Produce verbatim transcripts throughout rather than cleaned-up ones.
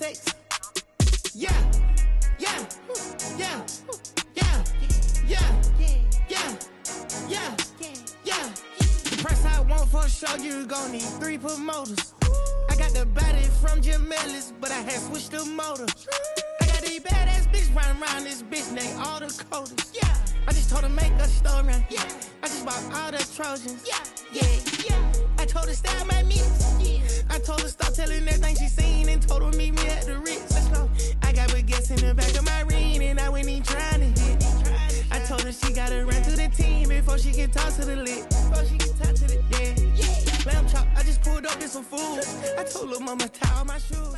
sex. Yeah, yeah, yeah, yeah, yeah, yeah, yeah, yeah. The price I want for a show, you gon' need three promoters. I got the body from Jim Ellis, but I had switched the motor. I got these badass bitch running around this bitch, named all the coders. Yeah, I just told her make a story. Yeah, I just bought all the Trojans. Yeah, yeah, yeah. I told her style my mix. Yeah, I told her stop telling everything she seen and told her meet me at the Ritz. Let's go. I got baguettes in the back of my ring and I went in trying to hit. I told her she gotta run through the team before she can talk to the lit. Before she can talk to the yeah, yeah. Lamb chop, I just pulled up in some food. I told her mama tie all my shoes.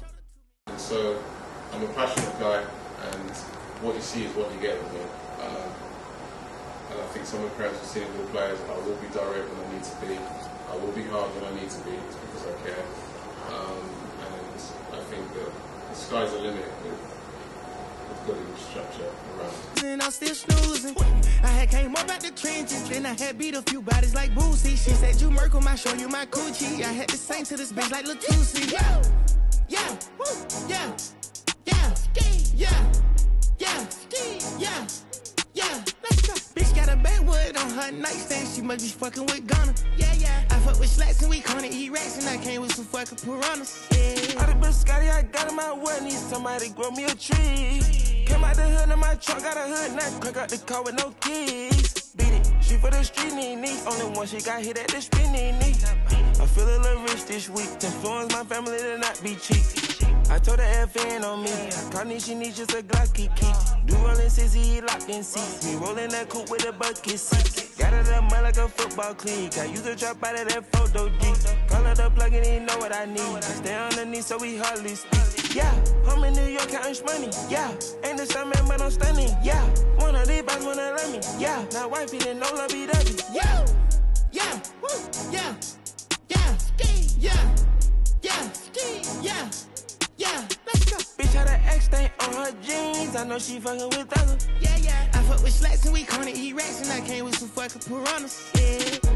So I'm a passionate guy, and what you see is what you get with me. Um, and I think some of the parents are seeing good players. I will be direct when I need to be. I will be hard when I need to be. It's because I care. Um, and I think that the sky's the limit with, with good infrastructure around. And I'm still snoozing. I had came up out the trenches, then I had beat a few bodies like Boosie. She said you Merkle, I show you my coochie. I had to sing to this bitch like Latusi. Yeah, yeah, yeah, yeah, yeah, yeah, yeah, yeah. Let's go. Bitch got a backwood on her nightstand. She must be fucking with Gunna. Yeah, yeah. I fuck with slacks and we gonna eat rats, and I came with some fucking piranhas. Yeah. All the biscotti I got in my way, need somebody grow me a tree. Came out the hood in my truck, got a hood, now crack out the car with no keys. Beat it, she for the street, need knee. Only one she got hit at the spinning knee. I feel a little rich this week, influence my family to not be cheap. I told her F N on me, Carney she needs just a Glocky key. Do rollin' sissy, locked in seats. Me rollin' that coupe with a bucket seat. Got it up mud like a football clique. I use the trap out of that photo G. Call her the plug and he know what I need. I stay underneath so we hardly speak. Yeah, I'm in New York counting money. Yeah, ain't the same man but I'm stunning. Yeah, one of these boys wanna love me. Yeah, now wifey didn't know love be W. Yeah, yeah, yeah, yeah, yeah, yeah, yeah. Yeah, let's go. Bitch had an X stain on her jeans. I know she fucking with others. Yeah, yeah. I fuck with slacks and we gonna eat rats, and I came with some fucking piranhas. Yeah.